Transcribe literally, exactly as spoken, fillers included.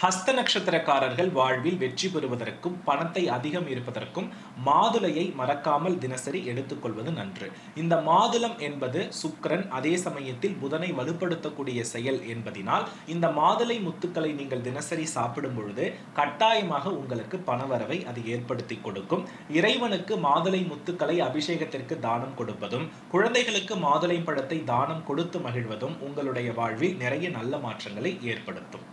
ஹஸ்த நட்சத்திரக்காரர்கள் வாழ்வில் வெற்றி பெறுவதற்கும் பணத்தை அதிகம் இருப்பதற்கும் மாதுளையை மறக்காமல் தினசரி எடுத்துக்கொள்வது நன்று. இந்த மாதுளம் என்பது சுக்கிரன், அதே சமயத்தில் புதனை வலுப்படுத்தக்கூடிய செயல் என்பதினால் இந்த மாதுளை முத்துக்களை நீங்கள் தினசரி சாப்பிடும் பொழுது கட்டாயமாக உங்களுக்கு பணவரவை அது ஏற்படுத்தி கொடுக்கும். இறைவனுக்கு மாதுளை முத்துக்களை அபிஷேகத்திற்கு தானம் கொடுப்பதும், குழந்தைகளுக்கு மாதுளை பழத்தை தானம் கொடுத்து மகிழ்வதும் உங்களுடைய வாழ்வில் நிறைய நல்ல மாற்றங்களை ஏற்படுத்தும்.